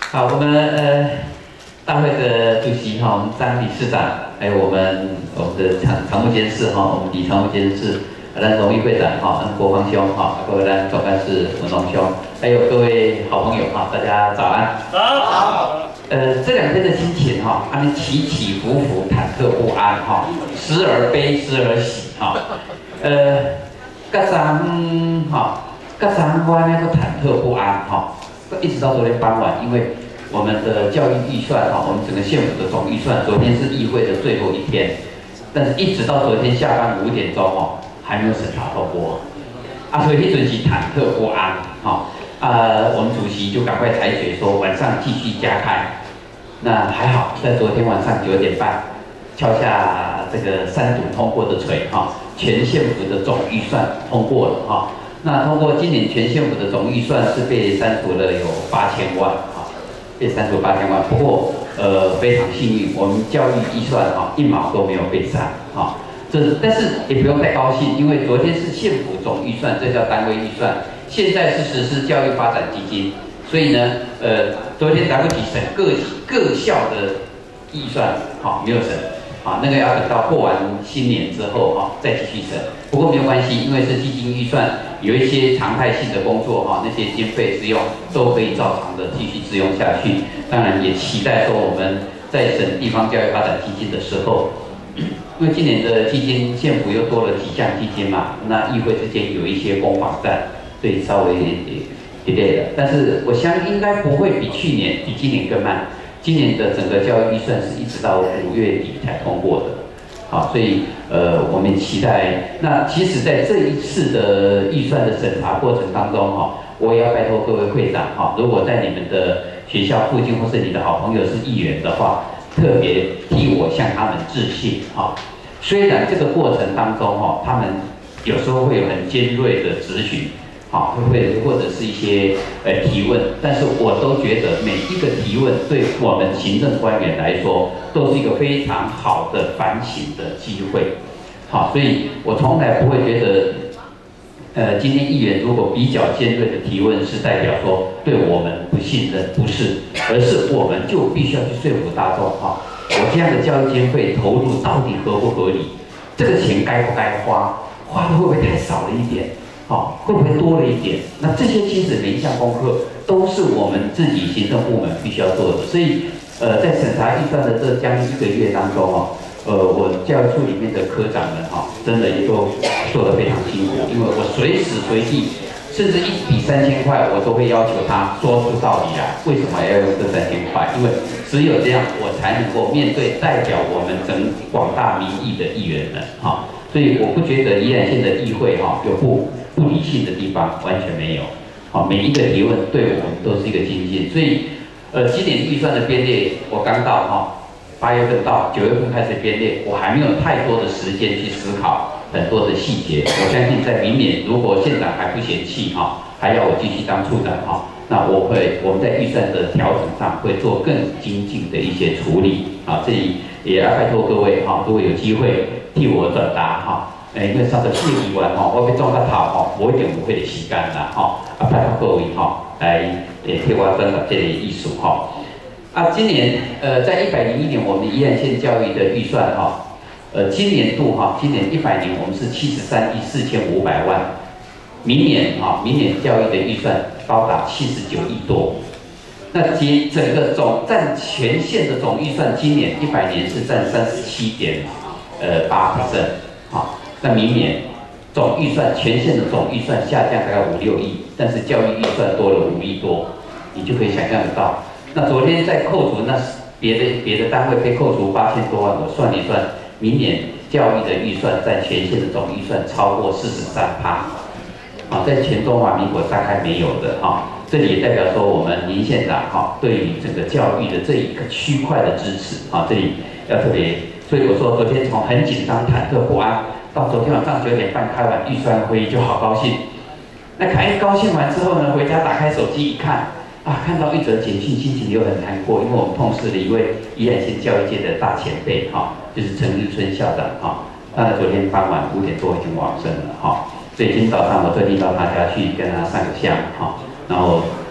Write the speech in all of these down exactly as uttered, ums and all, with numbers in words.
好，我们呃大会的主席哈，我们张理事长，还有我们我们的常常务监事哈，我们李常务监事，咱荣誉会长哈，咱国芳兄哈，各位咱总干事文龙兄，还有各位好朋友哈，大家早安。 早。 呃，这两天的心情哈，他们起起伏伏，忐忑不安哈，时而悲，时而喜哈。呃，刚刚哈，刚刚我那个忐忑不安哈，一直到昨天傍晚，因为我们的教育预算哈，我们整个县府的总预算，昨天是议会的最后一天，但是一直到昨天下班五点钟哦，还没有审查通过，啊，所以一直是忐忑不安哈。啊，我们主席就赶快裁决说晚上继续加开。那还好，在昨天晚上九点半敲下这个三读通过的锤哈，全县府的总预算通过了哈。那通过今年全县府的总预算是被删除了有八千万哈，被删除八千万。不过呃非常幸运，我们教育预算哈一毛都没有被删哈。这但是也不用太高兴，因为昨天是县府总预算，这叫单位预算，现在是实施教育发展基金。所以呢，呃，昨天来不及审各各校的预算，好、哦、没有审，啊，那个要等到过完新年之后哈、哦、再继续审。不过没有关系，因为是基金预算，有一些常态性的工作哈、哦，那些经费使用都可以照常的继续支用下去。当然也期待说我们在审地方教育发展基金的时候，因为今年的基金县府又多了几项基金嘛，那议会之间有一些攻防战，所以稍微。delay 的，但是我相信应该不会比去年、比今年更慢。今年的整个教育预算是一直到五月底才通过的，好，所以呃，我们期待。那其实，在这一次的预算的审查过程当中，哈，我也要拜托各位会长，哈，如果在你们的学校附近或是你的好朋友是议员的话，特别替我向他们致信，哈。虽然这个过程当中，哈，他们有时候会有很尖锐的质询。好，会不会或者是一些呃提问？但是我都觉得每一个提问对我们行政官员来说，都是一个非常好的反省的机会。好，所以我从来不会觉得，呃，今天议员如果比较尖锐的提问，是代表说对我们不信任，不是，而是我们就必须要去说服大众哈，我这样的教育经费投入到底合不合理？这个钱该不该花？花的会不会太少了一点？好，会不会多了一点？那这些其实每一项功课都是我们自己行政部门必须要做的。所以，呃，在审查预算的这将近一个月当中哦，呃，我教育处里面的科长们哈、哦，真的也都做得非常辛苦，因为我随时随地，甚至一笔三千块，我都会要求他说出道理来，为什么要用这三千块？因为只有这样，我才能够面对代表我们整广大民意的议员们哈、哦。所以我不觉得宜兰县的议会哈、哦、有不。不理性的地方完全没有，好，每一个提问对我们都是一个精进。所以，呃，今年预算的编列，我刚到哈，八月份到，九月份开始编列，我还没有太多的时间去思考很多的细节。我相信在明年，如果县长还不嫌弃哈，还要我继续当处长哈，那我会我们在预算的调整上会做更精进的一些处理啊。这里也要拜托各位哈，如果有机会替我转达哈。诶，因为三十四议员吼，我要装到头吼，无一定有迄个时间啦吼，啊，拜托各位吼来诶替我转达这个意思吼。啊，今年呃，在一百零一年，我们宜兰县教育的预算哈，呃，今年度哈，今年一百年我们是七十三亿四千五百万，明年哈，明年教育的预算高达七十九亿多。那其整个总占全县的总预算，今年一百年是占三十七点呃八 percent 哈。那明年总预算全县的总预算下降大概五六亿，但是教育预算多了五亿多，你就可以想象得到。那昨天在扣除那别的别的单位被扣除八千多万，我算一算，明年教育的预算占全县的总预算超过四十三趴，啊，在全中华民国大概没有的哈。这里也代表说我们林县长哈对于整个教育的这一个区块的支持啊，这里要特别。所以我说昨天从很紧张、忐忑不安。到昨天晚上九点半开完预算会议就好高兴，那开高兴完之后呢，回家打开手机一看，啊，看到一则简讯，心情又很难过，因为我们痛失了一位宜兰县教育界的大前辈哈，就是陈日春校长哈，他昨天傍晚五点多已经往生了哈，所以今天早上我特地到他家去跟他上个香哈，然后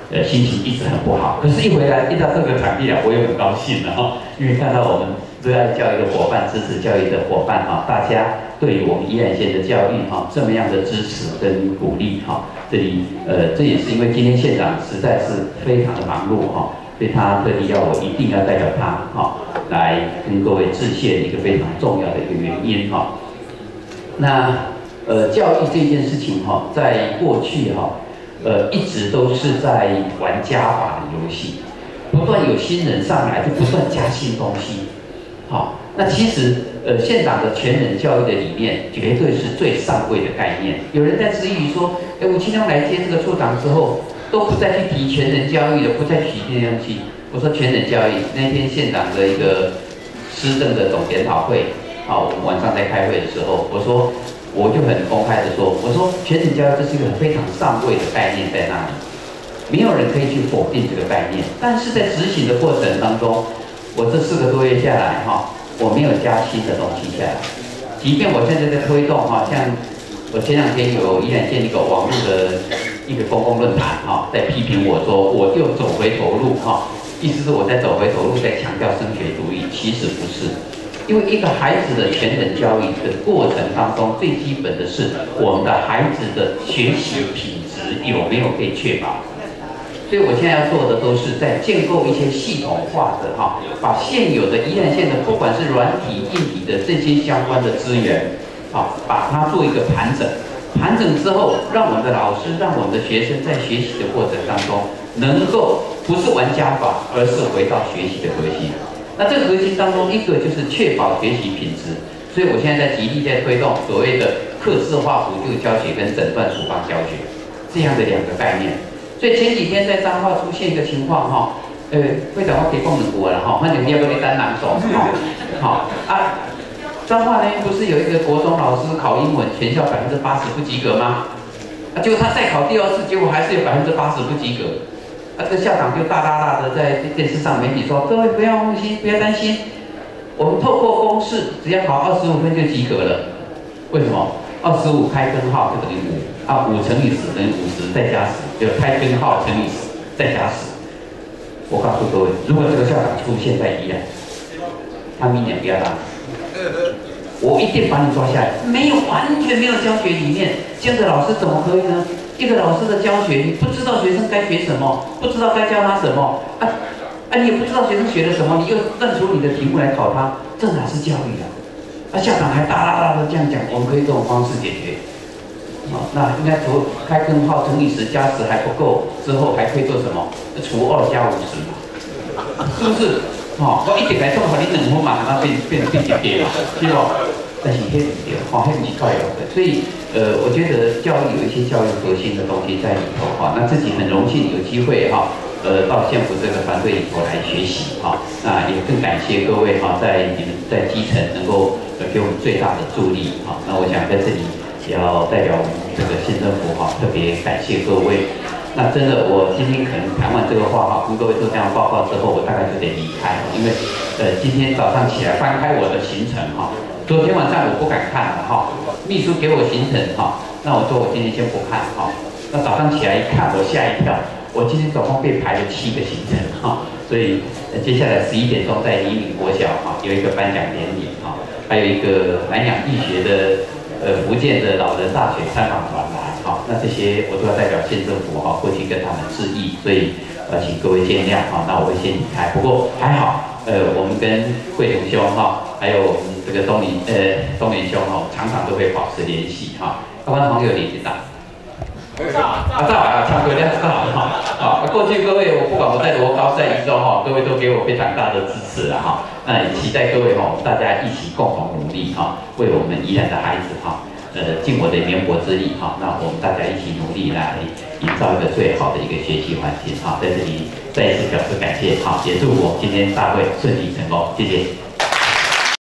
呃心情一直很不好。可是，一回来一到这个场地啊，我也很高兴了哈，因为看到我们热爱教育的伙伴、支持教育的伙伴哈，大家对于我们宜兰县的教育哈这么样的支持跟鼓励哈。这里呃，这也是因为今天县长实在是非常的忙碌哈，所以他特地要我一定要代表他哈来跟各位致谢一个非常重要的一个原因哈。那呃，教育这件事情哈，在过去哈。呃，一直都是在玩加法的游戏，不断有新人上来，就不断加新东西。好，那其实呃，县长的全人教育的理念，绝对是最上位的概念。有人在质疑说，哎，吴清忠来接这个处长之后，都不再去提全人教育了，不再提这些东西。我说全人教育，那天县长的一个施政的总检讨会，好，我们晚上在开会的时候，我说。我就很公开的说，我说全人教育这是一个非常上位的概念在那里，没有人可以去否定这个概念。但是在执行的过程当中，我这四个多月下来哈，我没有加新的东西下来。即便我现在在推动哈，像我前两天有依然建立一个网络的一个公共论坛哈，在批评我说我就走回头路哈，意思是我在走回头路，在强调升学主义，其实不是。因为一个孩子的全人教育的过程当中，最基本的是我们的孩子的学习品质有没有被确保。所以我现在要做的都是在建构一些系统化的哈，把现有的宜兰县的不管是软体、硬体的这些相关的资源，好，把它做一个盘整。盘整之后，让我们的老师、让我们的学生在学习的过程当中，能够不是玩加法，而是回到学习的核心。那这个核心当中，一个就是确保学习品质，所以我现在在极力在推动所谓的客制化补救教学跟诊断处方教学这样的两个概念。所以前几天在彰化出现一个情况哈，呃，会长我可以讲两句了哈，反正你要不要单人手哈，好啊，彰化呢不是有一个国中老师考英文全校百分之八十不及格吗？啊，结果他再考第二次，结果还是有百分之八十不及格。那个校长就大大大的在电视上媒体说：“各位不要放心，不要担心，我们透过公式，只要考二十五分就及格了。为什么？二十五开根号就等于五啊，五乘以十等于五十，再加十，就开根号乘以十再加十。我告诉各位，如果这个校长出现在宜兰，他明年不要当，我一定把你抓下来。没有，完全没有教学理念，这样的老师怎么可以呢？”一个老师的教学，你不知道学生该学什么，不知道该教他什么，啊啊，你也不知道学生学了什么，你又认出你的题目来考他，这哪是教育啊？啊，校长还大大大的这样讲，我们可以这种方式解决。啊，那应该除开根号乘以十加十还不够，之后还可以做什么？除二加五十嘛，是不是？哦，我一直来讲，和你两分嘛，那变变变一点嘛，是不？但是迄唔对，哦，迄唔是教育的，所以呃，我觉得教育有一些教育核心的东西在里头哈。那自己很荣幸有机会哈，呃，到县府这个团队里头来学习哈。那也更感谢各位哈，在你们在基层能够呃给我们最大的助力哈。那我想在这里也要代表我们这个县政府哈，特别感谢各位。那真的，我今天可能谈完这个话哈，跟各位做这样报告之后，我大概就得离开，因为呃，今天早上起来翻开我的行程哈。昨天晚上我不敢看了哈，秘书给我行程哈，那我说我今天先不看哈。那早上起来一看，我吓一跳，我今天总共被排了七个行程哈，所以、呃、接下来十一点钟在黎明国小哈有一个颁奖典礼哈，还有一个南洋义学的呃福建的老人大学参访团来哈，那这些我都要代表县政府哈过去跟他们致意，所以呃请各位见谅哈，那我会先离开，不过还好。呃，我们跟惠同兄哈，还有我们这个东林呃东林兄哈，常常都会保持联系哈。台湾朋友你知道？啊，知道啊，唱歌亮知道哈。啊，过去各位我不管我在罗高在宜州哈，各位都给我非常大的支持啊哈。那也期待各位哈，大家一起共同努力哈，为我们宜兰的孩子哈，呃，尽我的绵薄之力哈。那我们大家一起努力来营造一个最好的一个学习环境哈，在这里。再一次表示感谢，好，也祝我今天大会顺利成功，谢谢。